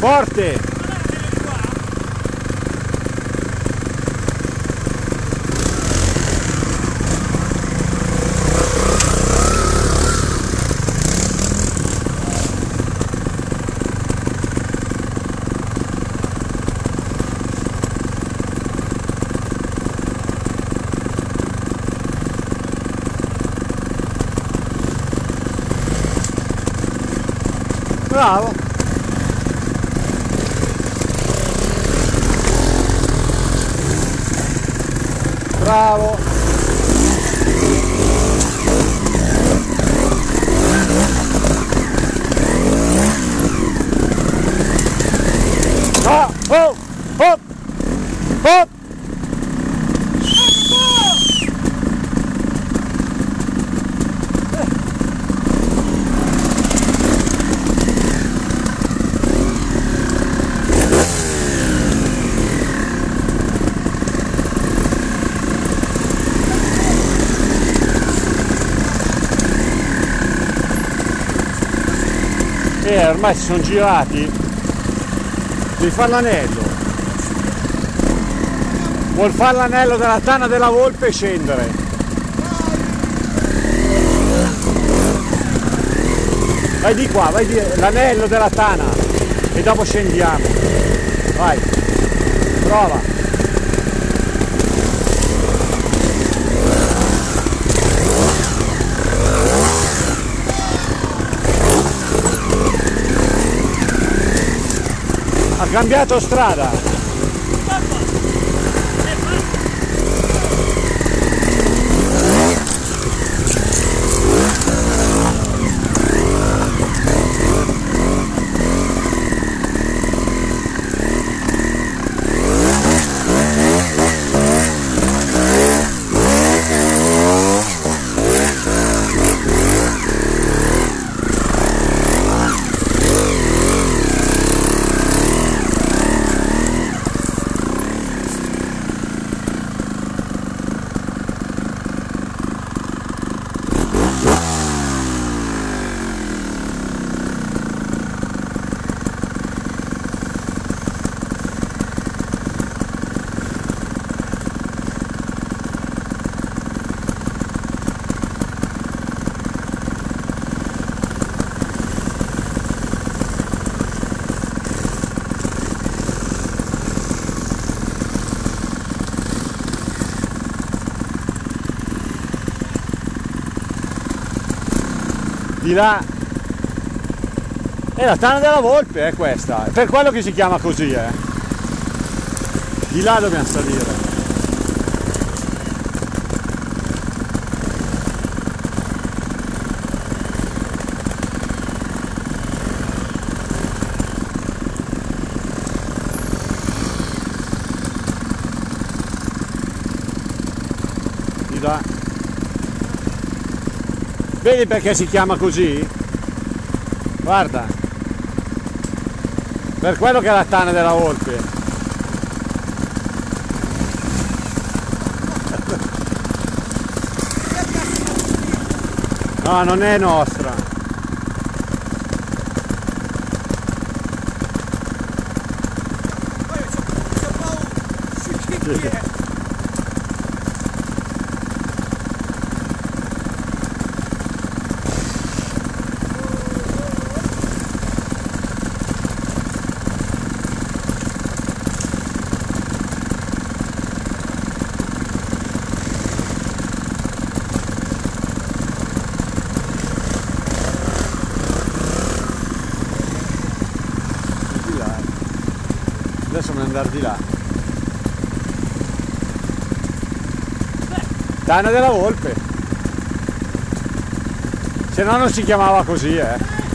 Forte! Bravo! Bravo! Ah! Oh! Hop! Hop! Ormai si sono girati, devi fare l'anello, vuol fare l'anello della tana della volpe e scendere. Vai di qua, vai di l'anello della tana e dopo scendiamo. Vai, prova. Ha cambiato strada. Di là è la tana della volpe, è questa, è per quello che si chiama così, Di là dobbiamo salire. Di là. Vedi perché si chiama così? Guarda, per quello che è la tana della volpe. No, non è nostra. Adesso devo andare di là. Tana della volpe. Se no non si chiamava così,